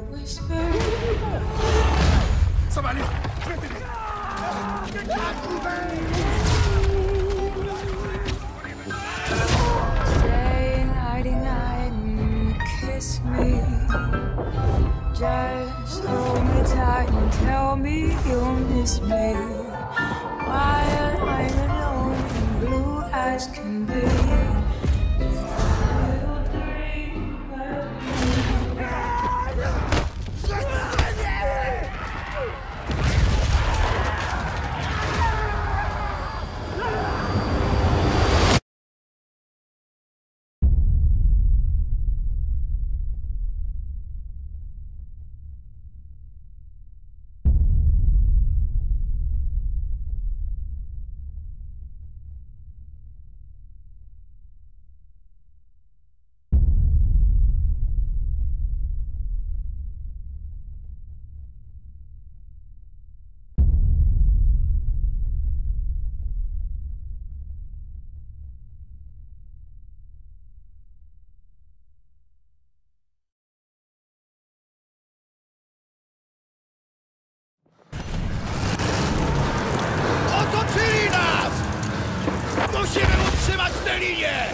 Ça va aller. Stay nighty night and kiss me. Just hold me tight and tell me you'll miss me while I'm alone and blue as can be. Little dream of me. Otoczyli nas! Musimy utrzymać tę linię!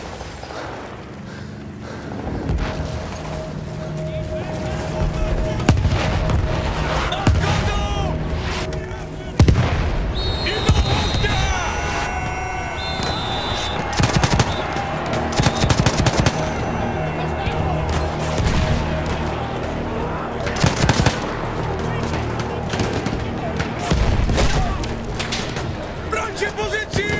Brońcie pozycji!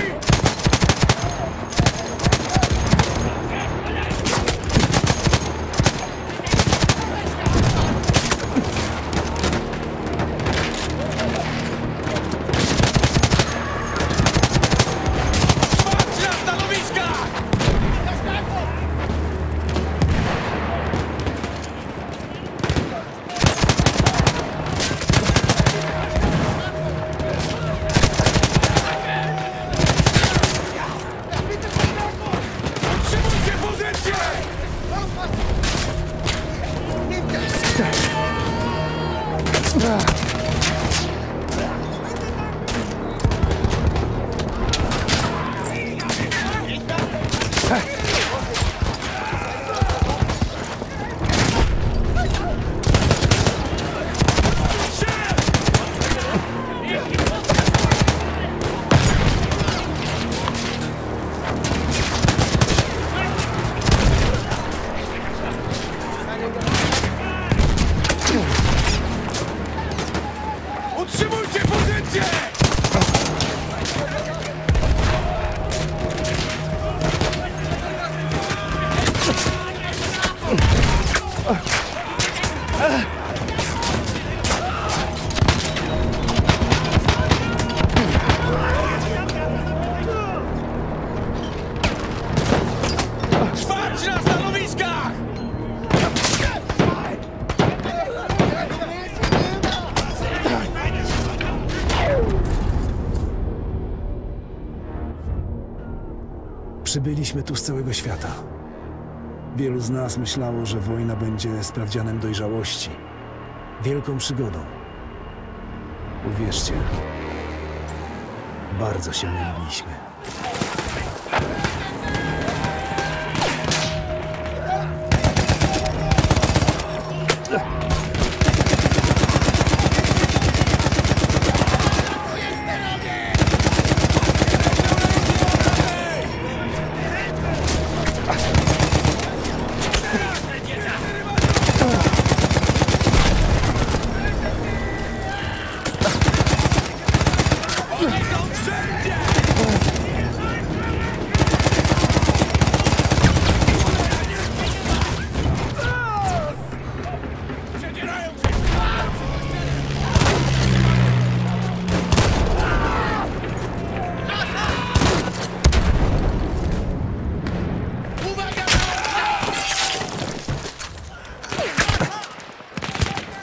Patrzcie na stanowiska! Utrzymujcie pozycję! Utrzymujcie pozycję! Patrzcie na stanowiskach! Przybyliśmy tu z całego świata. Wielu z nas myślało, że wojna będzie sprawdzianem dojrzałości, wielką przygodą. Uwierzcie, bardzo się myliliśmy. Oni są wszędzie! Przedzierają się! Uwaga!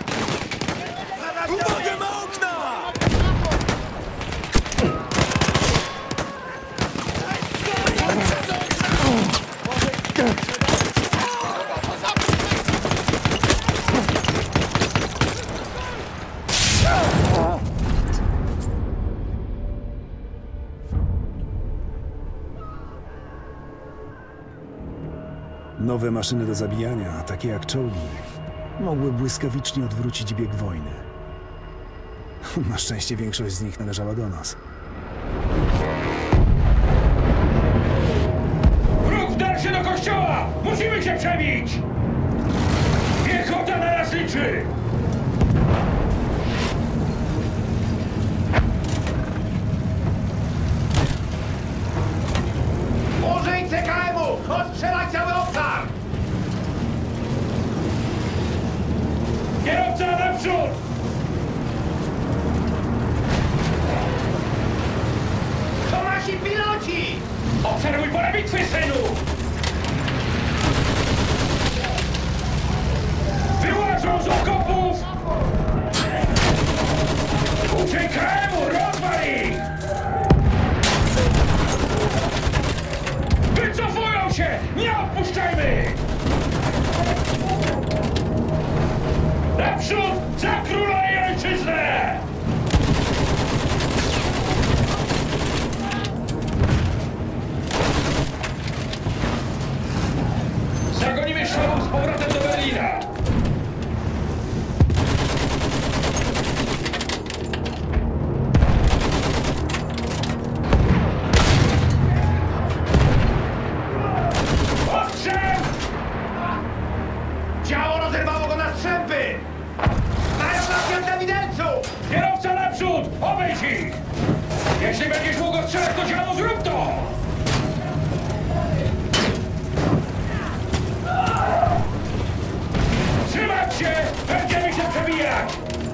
Uwaga na okna! Nowe maszyny do zabijania, takie jak czołgi, mogły błyskawicznie odwrócić bieg wojny. Na szczęście większość z nich należała do nas. Wróg wdarł się do kościoła! Musimy się przebić! Piechota na nas liczy! Użyj CKM-u! Ostrzelaj cały obszar! Kierowca naprzód! To nasi piloci! Obserwuj pole bitwy, synu! Wyłażą z okopów! Uciekajmy, rozwal ich! Wycofują się! Nie odpuszczajmy! Naprzód za króla i ojczyznę! Zagonimy szlą z powrotem do Berlina! Ostrzał! Działo rozerwało go na strzępy! Mają nas na widelcu! Kierowca naprzód! Obejdź ich! Jeśli będziesz długo strzelać, to działo zrób to! Trzymać się! Będziemy się przebijać!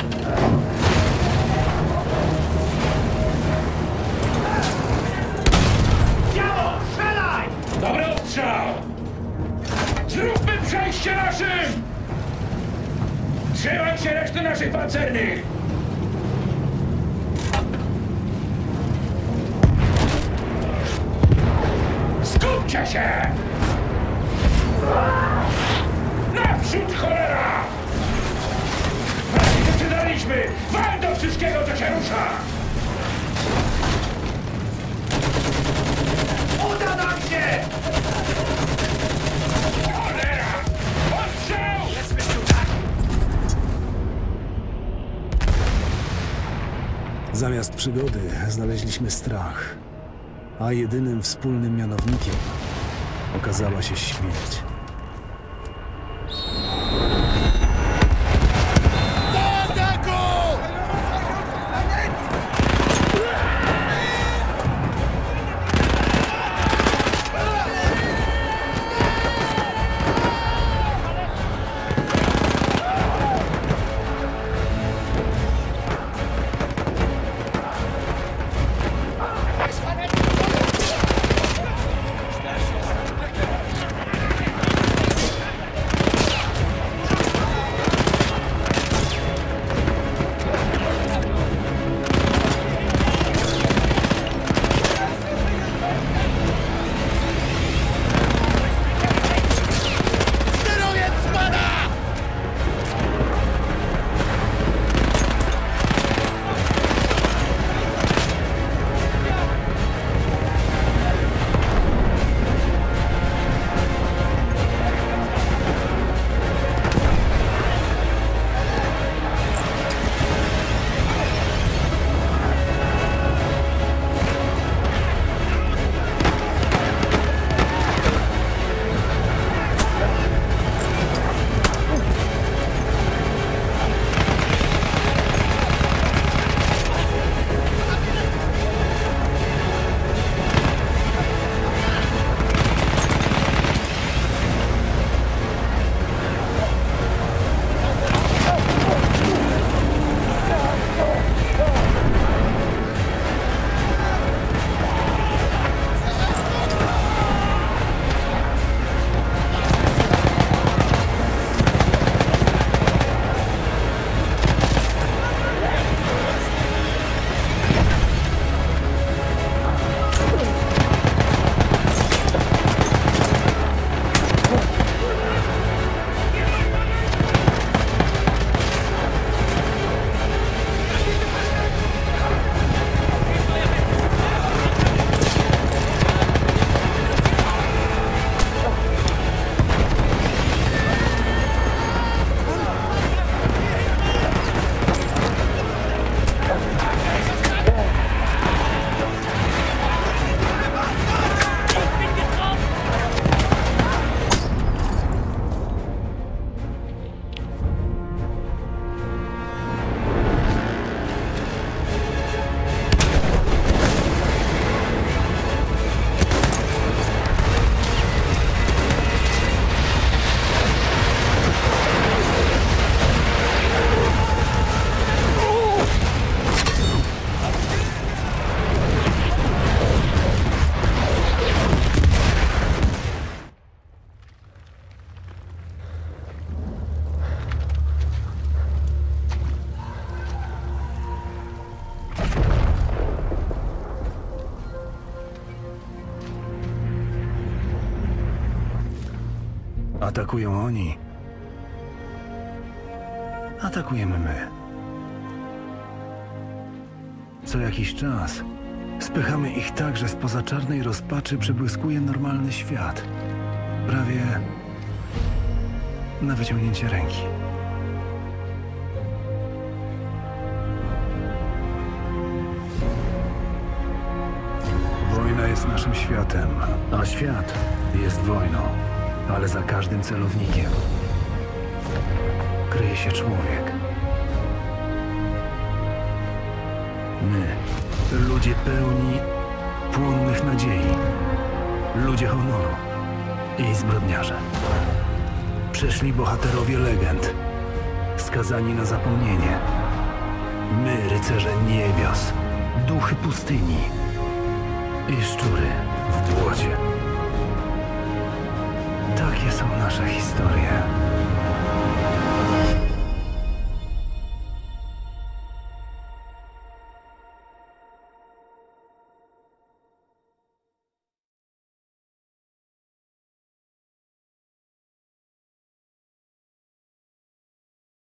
Działo, strzelaj! Dobry ostrzał! Zróbmy przejście naszym! Trzymaj się reszty naszych pancernych! Skupcie się! Naprzód, cholera! Prawie decydaliśmy! Wal do wszystkiego, co się rusza! Uda nam się! Cholera! Ostrzał! Zamiast przygody znaleźliśmy strach, a jedynym wspólnym mianownikiem okazała się śmierć. Atakują oni. Atakujemy my. Co jakiś czas spychamy ich tak, że spoza czarnej rozpaczy przebłyskuje normalny świat. Prawie na wyciągnięcie ręki. Wojna jest naszym światem, a świat jest wojną, ale za każdym celownikiem kryje się człowiek. My, ludzie pełni płonnych nadziei, ludzie honoru i zbrodniarze. Przeszli bohaterowie legend, skazani na zapomnienie. My, rycerze niebios, duchy pustyni i szczury w błocie. Takie są nasze historie.